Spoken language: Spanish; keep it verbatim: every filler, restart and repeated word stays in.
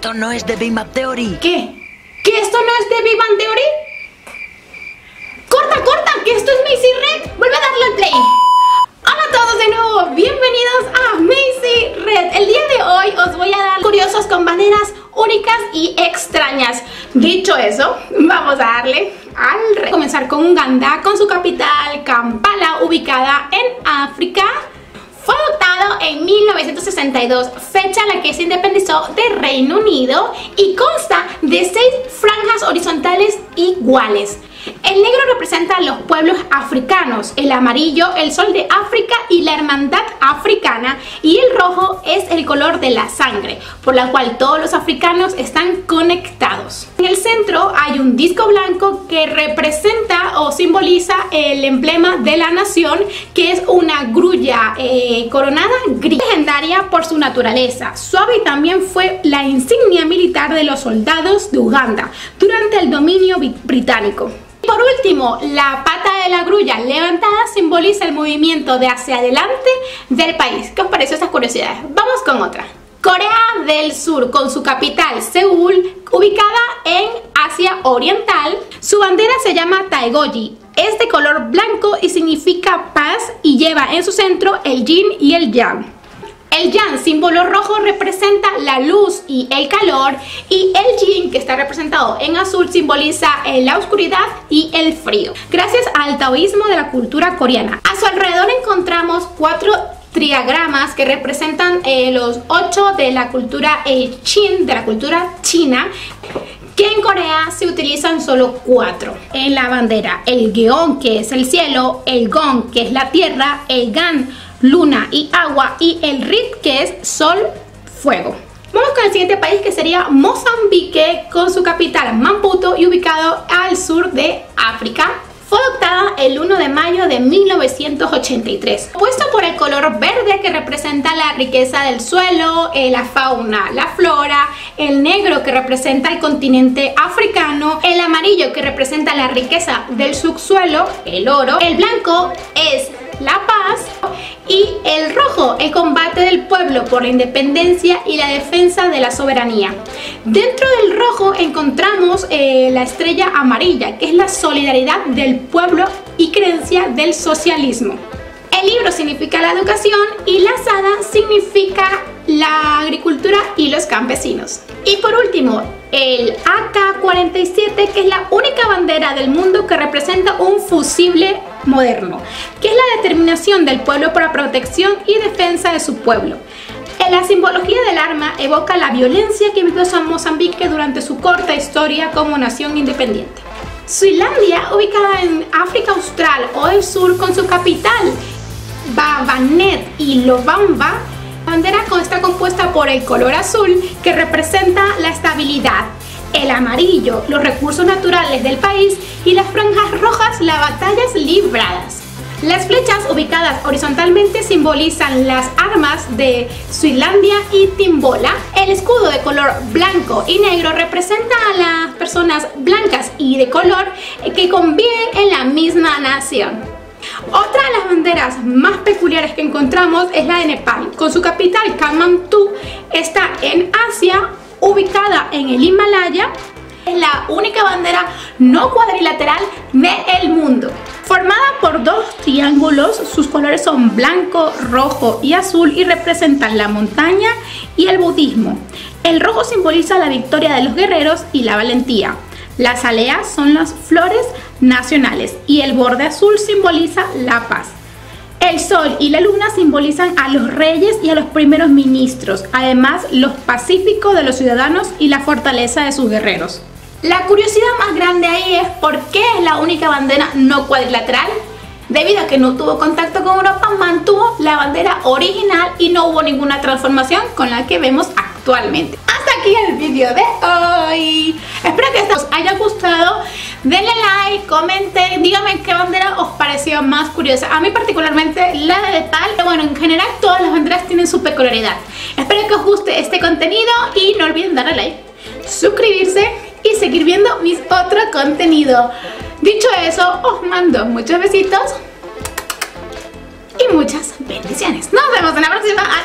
Esto no es de Big Bang Theory. ¿Qué? ¿Que esto no es de Big Bang Theory? ¡Corta, corta! ¡Que esto es Macy Red! ¡Vuelve a darle al play! Hola a todos de nuevo, bienvenidos a Macy Red. El día de hoy os voy a dar curiosos con banderas únicas y extrañas. Dicho eso, vamos a darle al rey. Comenzar con Uganda, con su capital Kampala, ubicada en África. Fue adoptado en mil novecientos sesenta y dos, fecha en la que se independizó del Reino Unido, y consta de seis franjas horizontales iguales. El negro representa a los pueblos africanos, el amarillo el sol de África y la hermandad africana, y el rojo es el color de la sangre, por la cual todos los africanos están conectados. En el centro hay un disco blanco que representa o simboliza el emblema de la nación, que es una grulla eh, coronada gris, legendaria por su naturaleza suave, y también fue la insignia militar de los soldados de Uganda durante el dominio británico. Por último, la pata de la grulla levantada simboliza el movimiento de hacia adelante del país. ¿Qué os pareció estas curiosidades? Vamos con otra. Corea del Sur, con su capital Seúl, ubicada en Asia Oriental. Su bandera se llama Taegoji. Es de color blanco y significa paz, y lleva en su centro el yin y el yang. El yang, símbolo rojo, representa la luz y el calor, y el yin, que está representado en azul, simboliza la oscuridad y el frío, gracias al taoísmo de la cultura coreana. A su alrededor encontramos cuatro triagramas que representan eh, los ocho de la cultura eh, Chin, de la cultura china, que en Corea se utilizan solo cuatro en la bandera: el Geon, que es el cielo; el Gon, que es la tierra; el Gan, luna y agua; y el Rit, que es sol, fuego. Vamos con el siguiente país, que sería Mozambique, con su capital Maputo y ubicado al sur de África. Fue adoptada el uno de mayo de mil novecientos ochenta y tres. Puesto por el color verde, que representa la riqueza del suelo, eh, la fauna, la flora; el negro, que representa el continente africano; el amarillo, que representa la riqueza del subsuelo, el oro; el blanco es la paz, y el rojo, el combate del pueblo por la independencia y la defensa de la soberanía. Dentro del rojo encontramos eh, la estrella amarilla, que es la solidaridad del pueblo y creencia del socialismo. El libro significa la educación, y la asada significa la agricultura y los campesinos. Y por último, el A K cuarenta y siete, que es la única bandera del mundo que representa un fusible moderno, que es la determinación del pueblo por la protección y defensa de su pueblo. En la simbología del arma evoca la violencia que vivió Mozambique durante su corta historia como nación independiente. Suilandia, ubicada en África Austral o del Sur, con su capital Babanet y Lobamba. La bandera está compuesta por el color azul, que representa la estabilidad; el amarillo, los recursos naturales del país; y las franjas rojas, las batallas libradas. Las flechas ubicadas horizontalmente simbolizan las armas de Suilandia y Timbola. El escudo de color blanco y negro representa a las personas blancas y de color que conviven en la misma nación. Otra de las banderas más peculiares que encontramos es la de Nepal, con su capital Kathmandu. Está en Asia, ubicada en el Himalaya. Es la única bandera no cuadrilateral del mundo. Formada por dos triángulos, sus colores son blanco, rojo y azul, y representan la montaña y el budismo. El rojo simboliza la victoria de los guerreros y la valentía. Las aleas son las flores nacionales, y el borde azul simboliza la paz. El sol y la luna simbolizan a los reyes y a los primeros ministros, además los pacíficos de los ciudadanos y la fortaleza de sus guerreros. La curiosidad más grande ahí es por qué es la única bandera no cuadrilateral. Debido a que no tuvo contacto con Europa, mantuvo la bandera original y no hubo ninguna transformación con la que vemos actualmente. Hasta aquí el vídeo de hoy. Espero que os haya gustado. Denle like, comenten, díganme qué bandera os pareció más curiosa. A mí particularmente la de Nepal. Bueno, en general todas las banderas tienen su peculiaridad. Espero que os guste este contenido y no olviden darle like, suscribirse y seguir viendo mis otro contenido. Dicho eso, os mando muchos besitos y muchas bendiciones. Nos vemos en la próxima.